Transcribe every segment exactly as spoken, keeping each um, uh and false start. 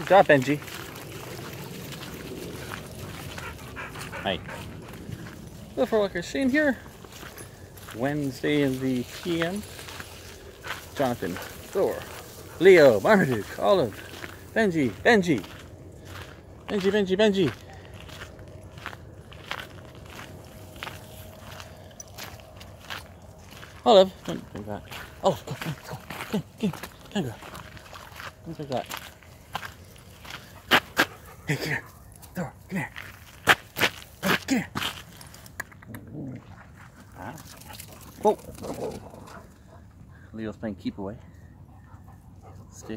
Good job, Benji. Hi. Hello, for Walker Shane here. Wednesday in the P M. Jonathan, Thor, Leo, Marmaduke, Olive, Benji, Benji, Benji, Benji, Benji. Olive, don't take that. Olive, go, go, go, go, go, go, go. Don't take that. Hey, come here. Thor, come here. Hey, come here. Ah. Whoa. Leo's playing keep away. Stick.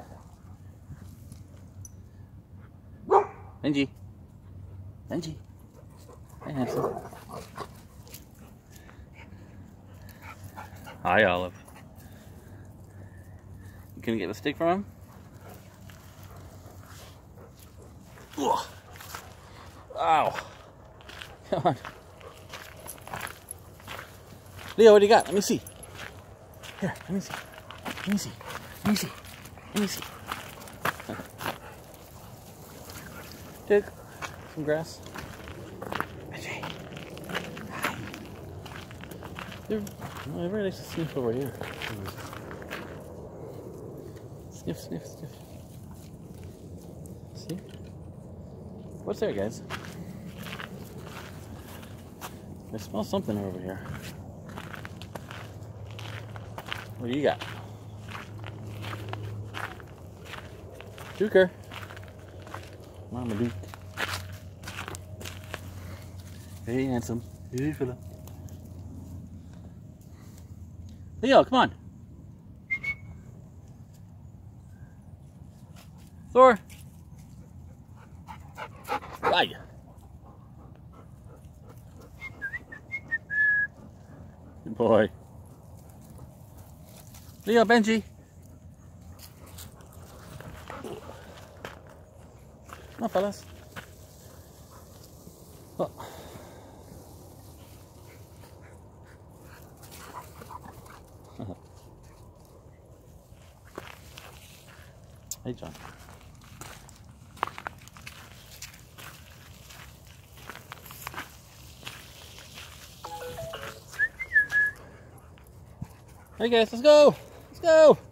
Benji. Benji. Hey, handsome. Hi, Olive. You gonna get the stick from him? Ugh. Ow. Come on. Leo, what do you got? Let me see. Here, let me see. Let me see. Let me see. Let me see. Dig some grass. Hi. They're, well, everybody likes to sniff over here. Sniff, sniff, sniff. See? What's there, guys? I smell something over here. What do you got? Duker. Marmaduke. Hey, handsome. Hey, fella. Leo, come on. Thor. Hi. Good boy. Leo, Benji. Come on, fellas. Oh. Hey, John. Hey guys, let's go! Let's go!